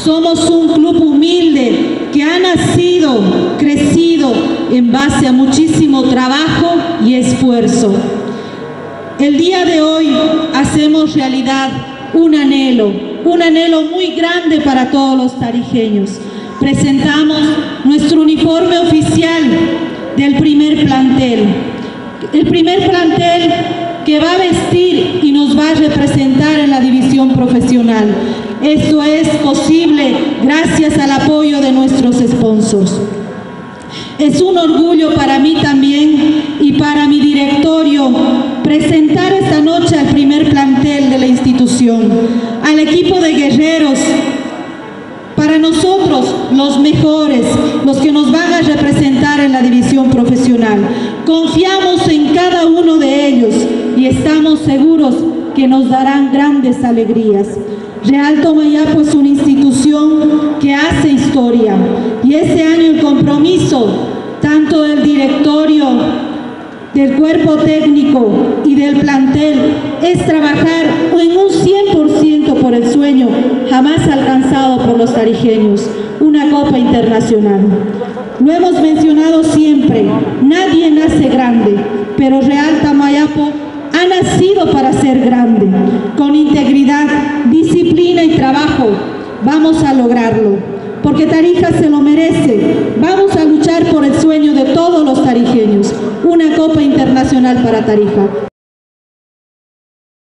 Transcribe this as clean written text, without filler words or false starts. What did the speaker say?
Somos un club humilde que ha nacido, crecido en base a muchísimo trabajo y esfuerzo. El día de hoy hacemos realidad un anhelo muy grande para todos los tarijeños. Presentamos nuestro uniforme oficial del primer plantel. El primer plantel que va a vestir y nos va a representar en la división profesional. Esto es posible gracias al apoyo de nuestros sponsors. Es un orgullo para mí también y para mi directorio presentar esta noche al primer plantel de la institución, al equipo de guerreros, para nosotros los mejores, los que nos van a representar en la división profesional. Confiamos en cada uno de ellos y estamos seguros que nos darán grandes alegrías. Real Tomayapo es una institución que hace historia y este año el compromiso tanto del directorio, del cuerpo técnico y del plantel es trabajar en un 100% por el sueño jamás alcanzado por los tarijeños, una Copa Internacional. Lo hemos mencionado siempre, nadie nace grande, pero Real Tomayapo ha nacido para ser grande. Con integridad, disciplina y trabajo vamos a lograrlo, porque Tarija se lo merece. Vamos a luchar por el sueño de todos los tarijeños, una Copa Internacional para Tarija.